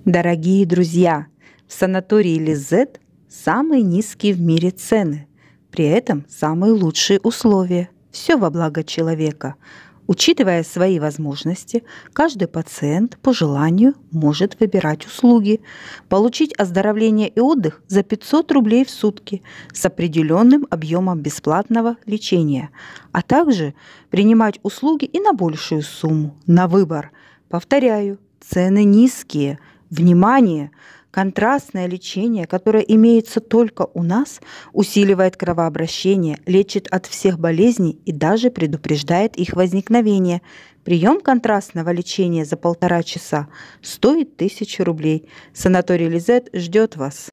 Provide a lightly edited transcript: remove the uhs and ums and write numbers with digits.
Дорогие друзья, в санатории Лизет самые низкие в мире цены, при этом самые лучшие условия. Все во благо человека. Учитывая свои возможности, каждый пациент по желанию может выбирать услуги, получить оздоровление и отдых за 500 рублей в сутки с определенным объемом бесплатного лечения, а также принимать услуги и на большую сумму, на выбор. Повторяю, цены низкие. Внимание! Контрастное лечение, которое имеется только у нас, усиливает кровообращение, лечит от всех болезней и даже предупреждает их возникновение. Прием контрастного лечения за 1,5 часа стоит 1000 рублей. Санаторий Лизет ждет вас.